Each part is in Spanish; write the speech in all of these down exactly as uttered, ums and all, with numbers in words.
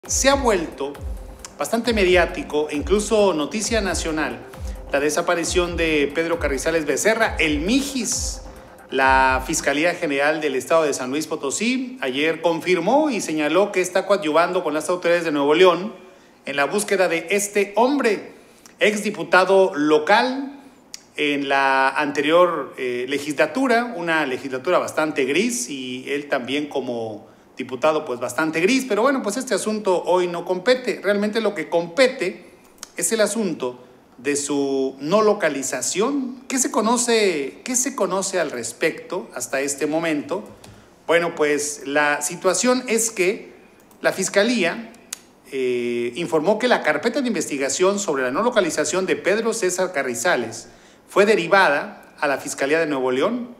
Se ha vuelto bastante mediático e incluso noticia nacional la desaparición de Pedro Carrizales Becerra, el Mijis. La Fiscalía General del Estado de San Luis Potosí ayer confirmó y señaló que está coadyuvando con las autoridades de Nuevo León en la búsqueda de este hombre, exdiputado local en la anterior eh, legislatura, una legislatura bastante gris, y él también como diputado pues bastante gris, pero bueno, pues este asunto hoy no compete. Realmente lo que compete es el asunto de su no localización. ¿Qué se conoce, qué se conoce al respecto hasta este momento? Bueno, pues la situación es que la Fiscalía eh, informó que la carpeta de investigación sobre la no localización de Pedro César Carrizales fue derivada a la Fiscalía de Nuevo León.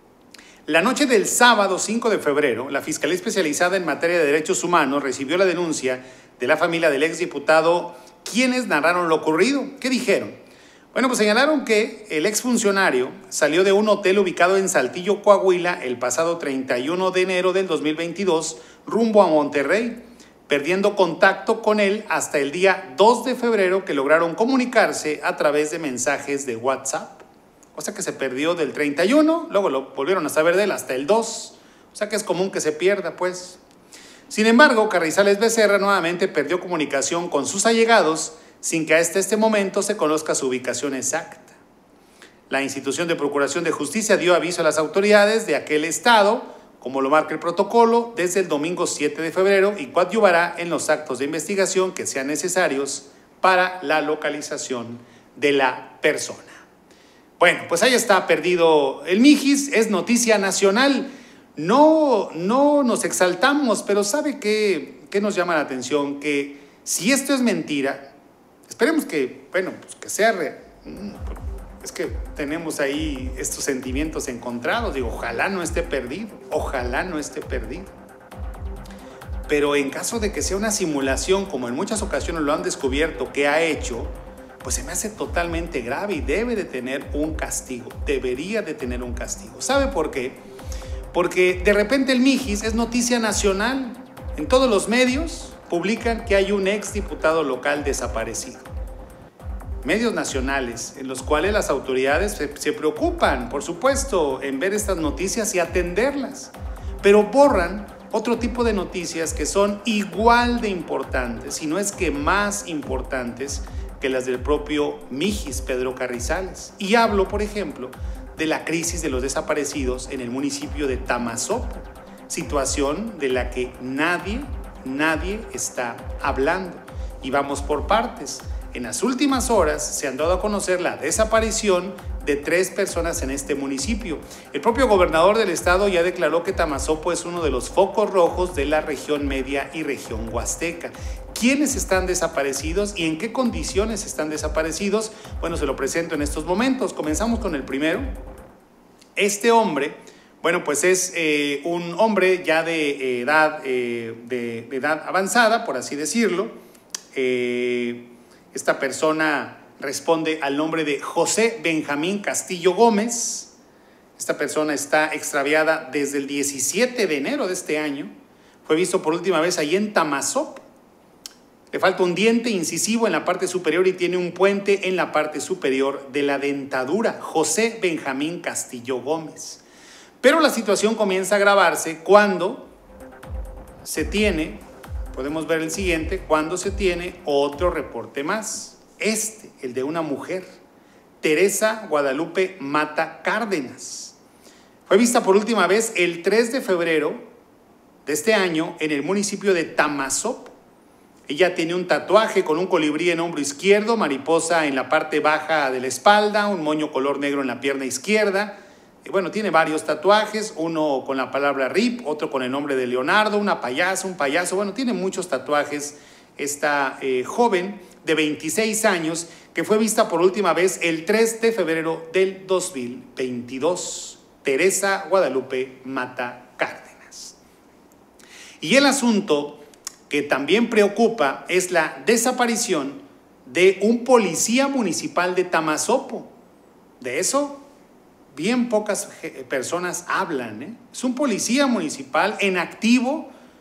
La noche del sábado cinco de febrero, la Fiscalía Especializada en Materia de Derechos Humanos recibió la denuncia de la familia del exdiputado, quienes narraron lo ocurrido. ¿Qué dijeron? Bueno, pues señalaron que el exfuncionario salió de un hotel ubicado en Saltillo, Coahuila, el pasado treinta y uno de enero del dos mil veintidós, rumbo a Monterrey, perdiendo contacto con él hasta el día dos de febrero, que lograron comunicarse a través de mensajes de WhatsApp. O sea que se perdió del treinta y uno, luego lo volvieron a saber de él hasta el dos. O sea que es común que se pierda, pues. Sin embargo, Carrizales Becerra nuevamente perdió comunicación con sus allegados sin que hasta este momento se conozca su ubicación exacta. La institución de Procuración de Justicia dio aviso a las autoridades de aquel estado, como lo marca el protocolo, desde el domingo siete de febrero, y coadyuvará en los actos de investigación que sean necesarios para la localización de la persona. Bueno, pues ahí está perdido el Mijis, es noticia nacional. No, no nos exaltamos, pero ¿sabe qué, qué nos llama la atención? Que si esto es mentira, esperemos que, bueno, pues que sea real. Es que tenemos ahí estos sentimientos encontrados. Digo, ojalá no esté perdido, ojalá no esté perdido. Pero en caso de que sea una simulación, como en muchas ocasiones lo han descubierto que ha hecho, pues se me hace totalmente grave y debe de tener un castigo, debería de tener un castigo. ¿Sabe por qué? Porque de repente el Mijis es noticia nacional. En todos los medios publican que hay un exdiputado local desaparecido. Medios nacionales en los cuales las autoridades se, se preocupan, por supuesto, en ver estas noticias y atenderlas, pero borran otro tipo de noticias que son igual de importantes, si no es que más importantes que las del propio Mijis, Pedro Carrizales. Y hablo, por ejemplo, de la crisis de los desaparecidos en el municipio de Tamazopo, situación de la que nadie, nadie está hablando. Y vamos por partes. En las últimas horas se han dado a conocer la desaparición de tres personas en este municipio. El propio gobernador del estado ya declaró que Tamazopo es uno de los focos rojos de la región media y región huasteca. ¿Quiénes están desaparecidos y en qué condiciones están desaparecidos? Bueno, se lo presento en estos momentos. Comenzamos con el primero. Este hombre, bueno, pues es eh, un hombre ya de edad, eh, de, de edad avanzada, por así decirlo. Eh, esta persona responde al nombre de José Benjamín Castillo Gómez. Esta persona está extraviada desde el diecisiete de enero de este año. Fue visto por última vez allí en Tamazopo. Le falta un diente incisivo en la parte superior y tiene un puente en la parte superior de la dentadura. José Benjamín Castillo Gómez. Pero la situación comienza a agravarse cuando se tiene, podemos ver el siguiente, cuando se tiene otro reporte más. Este, el de una mujer, Teresa Guadalupe Mata Cárdenas. Fue vista por última vez el tres de febrero de este año en el municipio de Tamazopo. Ella tiene un tatuaje con un colibrí en hombro izquierdo, mariposa en la parte baja de la espalda, un moño color negro en la pierna izquierda. Y bueno, tiene varios tatuajes, uno con la palabra R I P, otro con el nombre de Leonardo, una payasa, un payaso. Bueno, tiene muchos tatuajes esta eh, joven de veintiséis años que fue vista por última vez el tres de febrero del dos mil veintidós. Teresa Guadalupe Mata Cárdenas. Y el asunto que también preocupa es la desaparición de un policía municipal de Tamazopo. De eso bien pocas personas hablan, ¿eh? Es un policía municipal en activo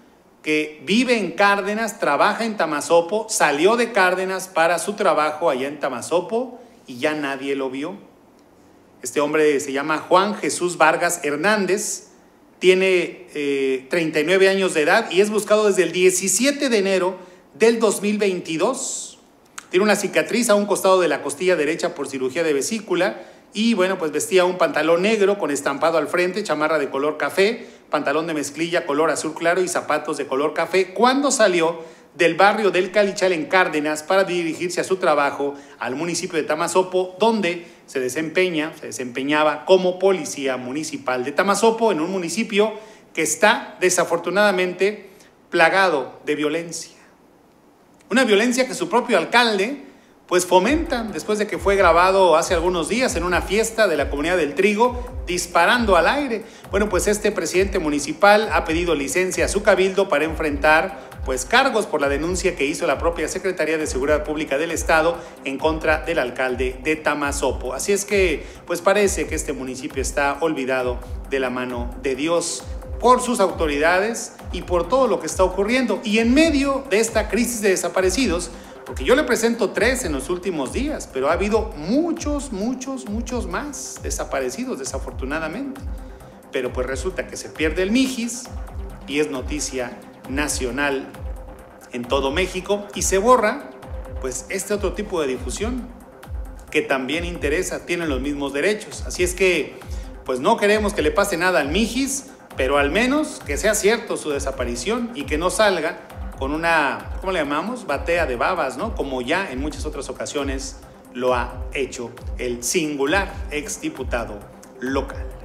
que vive en Cárdenas, trabaja en Tamazopo, salió de Cárdenas para su trabajo allá en Tamazopo y ya nadie lo vio. Este hombre se llama Juan Jesús Vargas Hernández, tiene eh, treinta y nueve años de edad y es buscado desde el diecisiete de enero del dos mil veintidós. Tiene una cicatriz a un costado de la costilla derecha por cirugía de vesícula y bueno, pues vestía un pantalón negro con estampado al frente, chamarra de color café, pantalón de mezclilla color azul claro y zapatos de color café cuando salió del barrio del Calichal en Cárdenas para dirigirse a su trabajo al municipio de Tamazopo, donde se desempeña, se desempeñaba como policía municipal de Tamazopo, en un municipio que está desafortunadamente plagado de violencia. Una violencia que su propio alcalde pues fomenta, después de que fue grabado hace algunos días en una fiesta de la Comunidad del Trigo, disparando al aire. Bueno, pues este presidente municipal ha pedido licencia a su cabildo para enfrentar pues cargos por la denuncia que hizo la propia Secretaría de Seguridad Pública del Estado en contra del alcalde de Tamazopo. Así es que pues parece que este municipio está olvidado de la mano de Dios por sus autoridades y por todo lo que está ocurriendo. Y en medio de esta crisis de desaparecidos, porque yo le presento tres en los últimos días, pero ha habido muchos, muchos, muchos más desaparecidos, desafortunadamente. Pero pues resulta que se pierde el Mijis y es noticia nacional en todo México y se borra pues este otro tipo de difusión que también interesa, tienen los mismos derechos. Así es que pues no queremos que le pase nada al Mijis, pero al menos que sea cierto su desaparición y que no salga con una, ¿cómo le llamamos? Batea de babas, ¿no? Como ya en muchas otras ocasiones lo ha hecho el singular exdiputado local.